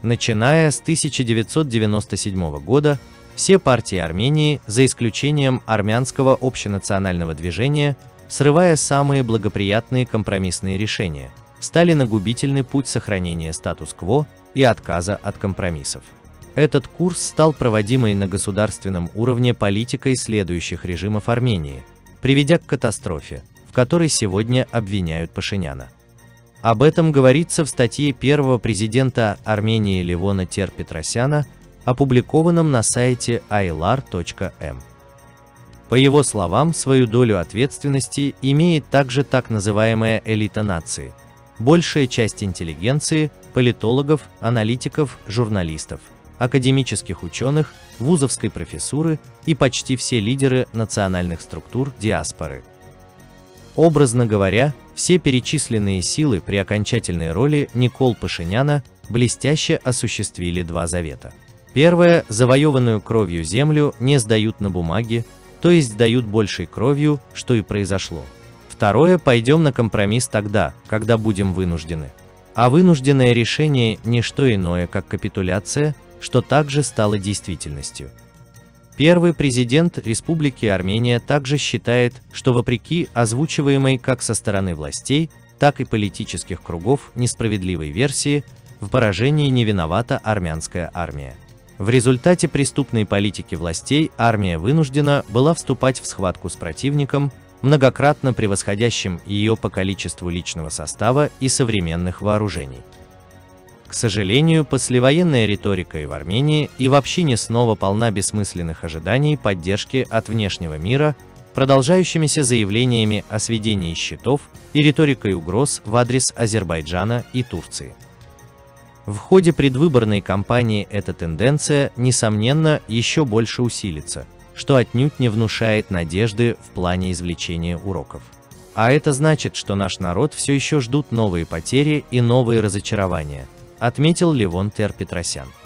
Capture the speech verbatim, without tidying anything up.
Начиная с тысяча девятьсот девяносто седьмого года, все партии Армении, за исключением армянского общенационального движения, срывая самые благоприятные компромиссные решения, стали на губительный путь сохранения статус-кво и отказа от компромиссов. Этот курс стал проводимой на государственном уровне политикой следующих режимов Армении, приведя к катастрофе, в которой сегодня обвиняют Пашиняна. Об этом говорится в статье первого президента Армении Левона Тер-Петросяна, опубликованном на сайте айэлар точка эм. По его словам, свою долю ответственности имеет также так называемая элита нации, большая часть интеллигенции, политологов, аналитиков, журналистов, академических ученых, вузовской профессуры и почти все лидеры национальных структур диаспоры. Образно говоря, все перечисленные силы при окончательной роли Никол Пашиняна блестяще осуществили два завета. Первое – завоеванную кровью землю не сдают на бумаге, то есть сдают большей кровью, что и произошло. Второе – пойдем на компромисс тогда, когда будем вынуждены. А вынужденное решение – не что иное, как капитуляция, что также стало действительностью. Первый президент Республики Армения также считает, что вопреки озвучиваемой как со стороны властей, так и политических кругов несправедливой версии, в поражении не виновата армянская армия. В результате преступной политики властей армия вынуждена была вступать в схватку с противником, многократно превосходящим ее по количеству личного состава и современных вооружений. К сожалению, послевоенная риторика и в Армении и в общине снова полна бессмысленных ожиданий поддержки от внешнего мира, продолжающимися заявлениями о сведении счетов и риторикой угроз в адрес Азербайджана и Турции. В ходе предвыборной кампании эта тенденция, несомненно, еще больше усилится, что отнюдь не внушает надежды в плане извлечения уроков. А это значит, что наш народ все еще ждут новые потери и новые разочарования, отметил Левон Тер-Петросян.